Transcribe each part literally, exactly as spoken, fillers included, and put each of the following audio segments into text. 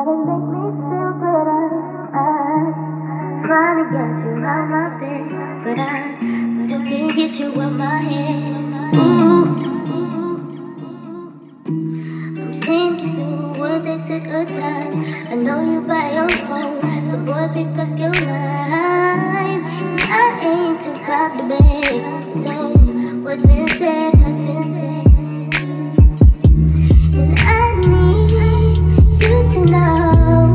to make me feel better. I'm trying to get you out my bed, but I still can't get you out my head. Ooh, I'm saying to you, one takes it a time. I know you by your phone, so boy pick up your line. I ain't too proud to beg, so what's been said has been said. And I need you to know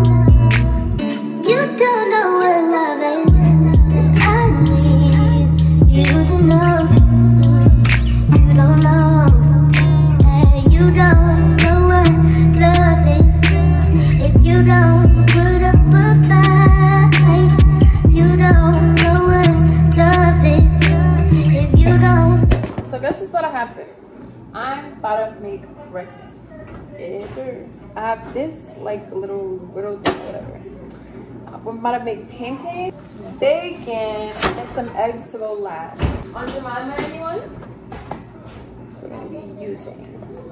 you don't know what love is. And I need you to know you don't know. Hey, you don't know what love is. If you don't put up a fight, you don't know what love is. If you don't. So guess what's about to happen? I'm about to make breakfast. Yes, sir. I have this like little little thing, whatever. I'm about to make pancakes, bacon, and some eggs to go last. On Jemima, anyone? We're gonna be using.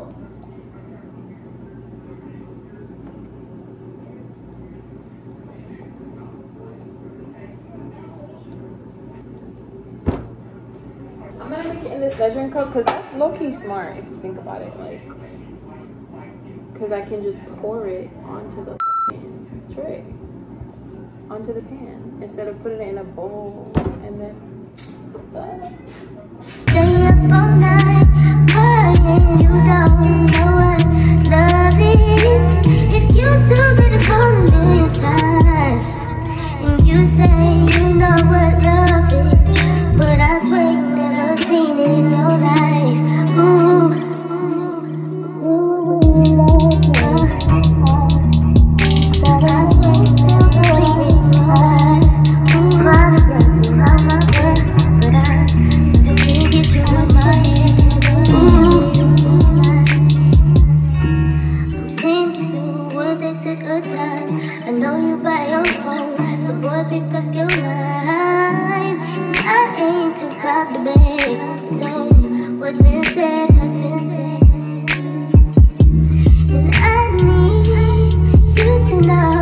I'm gonna make it in this measuring cup because that's low-key smart if you think about it, like, because I can just pour it onto the tray, onto the pan, instead of putting it in a bowl and then uh. Stay up all night, crying. You don't know what love is. If you too good to call a million times, and you say you know what love is, but I swear you never seen it in your life. Ooh, ooh, we love you. But I swear you never seen it in your life. Ooh, trying to get you out my bed, but I still can't get you out my head. Ooh, I'm saying to you, one takes it a time. I know you by your phone, so boy pick up your line. I ain't too proud to beg, so what's been said has been said. And I need you to know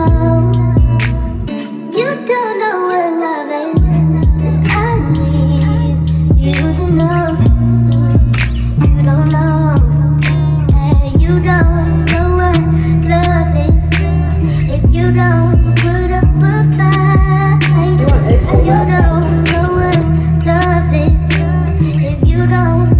you don't know what love is. And I need you to know you don't know. Hey, you don't know what love is. If you don't put up a fight, and you don't know what love is. If you don't